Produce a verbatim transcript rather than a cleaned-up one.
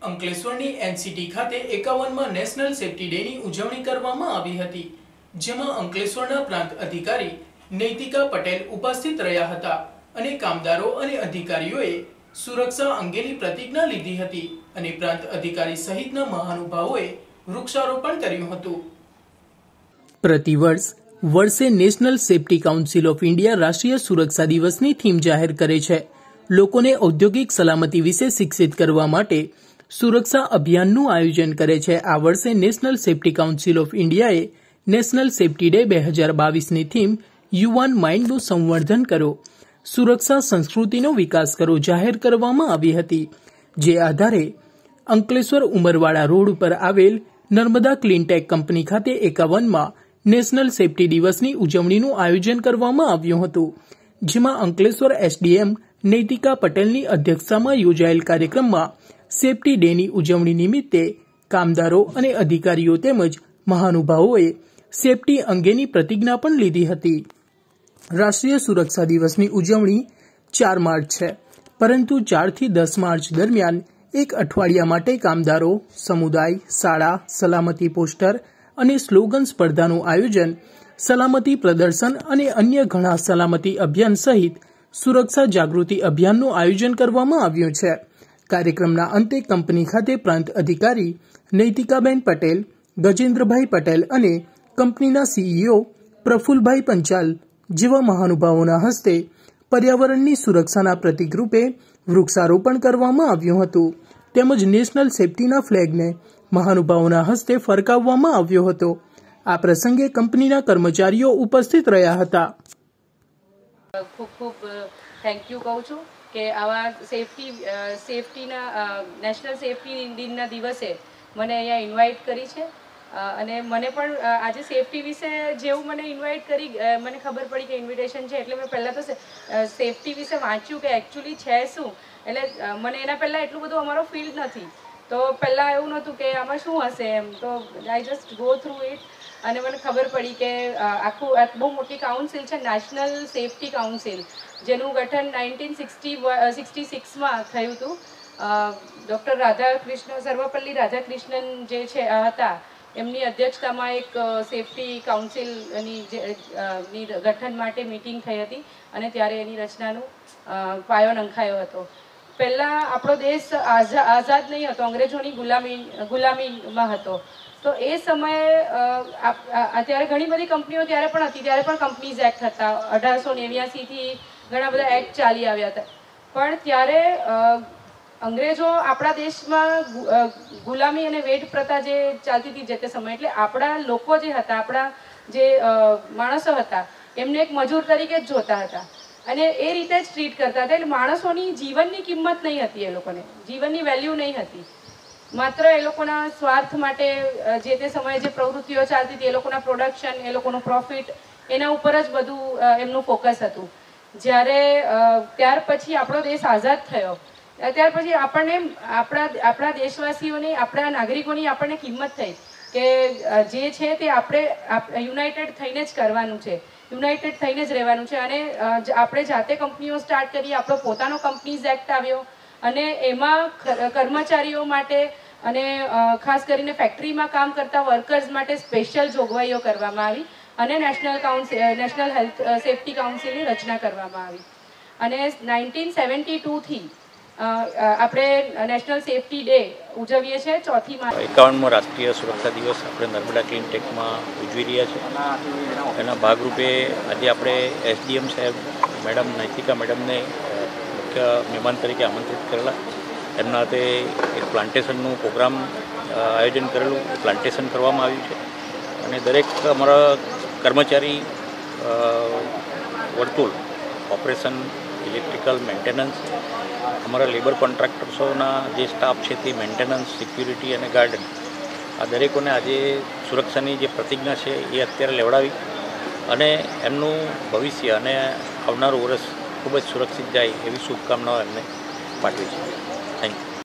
અંકલેશ્વરની NCT ખાતે એકાવનમાં national safety ડેની ઉજવણી કરવામાં આવી હતી, જેમાં અંકલેશ્વરના પ્રાંત અધિકારી નૈતિકા પટેલ ઉપસ્થિત રહ્યા હતા અને કામદારો અને અધિકારીઓએ સુરક્ષા અંગેની પ્રતિજ્ઞા લીધી હતી અને પ્રાંત અધિકારી સહિતના મહાનુભાવોએ વૃક્ષારોપણ કર્યું હતું। પ્રતિવર્ષ વર્ષે national safety council of India રાષ્ટ્રીય સુરક્ષા દિવસની થીમ જાહેર કરે છે। લોકોને ઔદ્યોગિક સલામતી વિશે શિક્ષિત કરવા માટે સુરક્ષા અભિયાનનું આયોજન કરે છે। આ વર્ષે નેશનલ સેફ્ટી કાઉન્સિલ ઓફ ઇન્ડિયાએ નેશનલ સેફ્ટી ડે બે હજાર બાવીસની થીમ યુવાન માઇન્ડનું સંવર્ધન કરો, સુરક્ષા સંસ્કૃતિનો વિકાસ કરો જાહેર કરવામાં આવી હતી, જે આધારે અંકલેશ્વર ઉમરવાડા રોડ ઉપર આવેલ નર્મદા ક્લીનટેક કંપની ખાતે એકાવનમાં નેશનલ સેફ્ટી દિવસની ઉજવણીનું આયોજન કરવામાં આવ્યું હતું, જેમાં અંકલેશ્વર એસડીએમ નૈતિકા પટેલની અધ્યક્ષતામાં યોજાયેલ કાર્યક્રમમાં સેફ્ટી ડેની ઉજવણી નિમિત્તે કામદારો અને અધિકારીઓ તેમજ મહાનુભાવોએ સેફ્ટી અંગેની પ્રતિજ્ઞા પણ લીધી હતી। રાષ્ટ્રીય સુરક્ષા દિવસની ઉજવણી ચાર માર્ચ છે, પરંતુ ચારથી દસ માર્ચ દરમિયાન એક અઠવાડિયા માટે કામદારો, સમુદાય, શાળા, સલામતી પોસ્ટર અને સ્લોગન સ્પર્ધાનું આયોજન, સલામતી પ્રદર્શન અને અન્ય ઘણા સલામતી અભિયાન સહિત સુરક્ષા જાગૃતિ અભિયાનનું આયોજન કરવામાં આવ્યું છે। કાર્યક્રમના અંતે કંપની ખાતે પ્રાંત અધિકારી નૈતિકાબેન પટેલ, ગજેન્દ્રભાઈ પટેલ અને કંપનીના સીઈઓ પ્રફુલભાઈ પંચાલ જેવા મહાનુભાવોના હસ્તે પર્યાવરણની સુરક્ષાના પ્રતિકરૂપે વૃક્ષારોપણ કરવામાં આવ્યું હતું, તેમજ નેશનલ સેફ્ટીના ફ્લેગને મહાનુભાવોના હસ્તે ફરકાવવામાં આવ્યો હતો। આ પ્રસંગે કંપનીના કર્મચારીઓ ઉપસ્થિત રહ્યા હતા। ખૂબ ખૂબ થેન્ક યુ કહું છું કે આવા સેફ્ટી સેફ્ટીના નેશનલ સેફ્ટી દિનના દિવસે મને અહીંયા ઇન્વાઇટ કરી છે અને મને પણ આજે સેફ્ટી વિશે જેવું મને ઇન્વાઇટ કરી મને ખબર પડી કે ઇન્વિટેશન છે, એટલે મેં પહેલાં તો સેફ્ટી વિશે વાંચ્યું કે એકચ્યુઅલી છે શું, એટલે મને એના પહેલાં એટલું બધું અમારો ફિલ્ડ નથી, તો પહેલાં એવું નહોતું કે આમાં શું હશે એમ, તો I just go through it અને મને ખબર પડી કે આખું બહુ મોટી કાઉન્સિલ છે, નેશનલ સેફ્ટી કાઉન્સિલ, જેનું ગઠન નાઇન્ટીન સિક્સટી સિક્સટી સિક્સમાં થયું હતું। ડૉક્ટર રાધાકૃષ્ણ સર્વપલ્લી રાધાકૃષ્ણન જે છે હતા એમની અધ્યક્ષતામાં એક સેફ્ટી કાઉન્સિલની ની ગઠન માટે મિટિંગ થઈ હતી અને ત્યારે એની રચનાનું પાયો નંખાયો હતો। પહેલાં આપણો દેશ આઝાદ નહીં હતો, અંગ્રેજોની ગુલામી ગુલામીમાં હતો, તો એ સમયે અત્યારે ઘણી બધી કંપનીઓ ત્યારે પણ હતી, ત્યારે પણ કંપનીઝ એક્ટ હતા, અઢારસો નેવ્યાસીથી ઘણા બધા એક્ટ ચાલી આવ્યા હતા, પણ ત્યારે અંગ્રેજો આપણા દેશમાં ગુલામી અને વેટ પ્રથા જે ચાલતી હતી જે તે સમયે, એટલે આપણા લોકો જે હતા, આપણા જે માણસો હતા એમને એક મજૂર તરીકે જ જોતા હતા અને એ રીતે જ ટ્રીટ કરતા હતા, એટલે માણસોની જીવનની કિંમત નહીં હતી, એ લોકોને જીવનની વેલ્યુ નહીં હતી, માત્ર એ લોકોના સ્વાર્થ માટે જે તે સમયે જે પ્રવૃત્તિઓ ચાલતી હતી, એ લોકોના પ્રોડક્શન, એ લોકોનું પ્રોફિટ, એના ઉપર જ બધું એમનું ફોકસ હતું। જ્યારે ત્યાર પછી આપણો દેશ આઝાદ થયો, ત્યાર પછી આપણને આપણા આપણા દેશવાસીઓની, આપણા નાગરિકોની આપણને કિંમત થઈ કે જે છે તે આપણે યુનાઇટેડ થઈને જ કરવાનું છે, યુનાઇટેડ થઈને જ રહેવાનું છે અને આપણે જાતે કંપનીઓ સ્ટાર્ટ કરી, આપણો પોતાનો કંપનીઝ એક્ટ આવ્યો અને એમાં કર્મચારીઓ માટે અને ખાસ કરીને ફેક્ટરીમાં કામ કરતા વર્કર્સ માટે સ્પેશિયલ જોગવાઈઓ કરવામાં આવી અને national council national health safety કાઉન્સિલની રચના કરવામાં આવી અને નાઇન્ટીન સેવન્ટી ટુથી આપણે નેશનલ સેફ્ટી ડે ઉજવીએ છીએ। ચોથી માર્ચ એકાવનમો રાષ્ટ્રીય સુરક્ષા દિવસ આપણે નર્મદા ક્લીનટેકમાં ઉજવી રહ્યા છીએ। એના ભાગરૂપે આજે આપણે એસડીએમ સાહેબ મેડમ નૈતિકા મેડમને મુખ્ય મહેમાન તરીકે આમંત્રિત કરેલા, એમના હાથે એક પ્લાન્ટેશનનું પ્રોગ્રામ આયોજન કરેલું, પ્લાન્ટેશન કરવામાં આવ્યું છે અને દરેક અમારા કર્મચારી વર્તુળ, ઓપરેશન, ઇલેક્ટ્રિકલ, મેન્ટેનન્સ, અમારા લેબર કોન્ટ્રાક્ટર્સોના જે સ્ટાફ છે તે મેન્ટેનન્સ, સિક્યુરિટી અને ગાર્ડન, આ દરેકોને આજે સુરક્ષાની જે પ્રતિજ્ઞા છે એ અત્યારે લેવડાવી અને એમનું ભવિષ્ય અને આવનારું વર્ષ ખૂબ જ સુરક્ષિત જાય એવી શુભકામનાઓ એમને પાઠવી છે।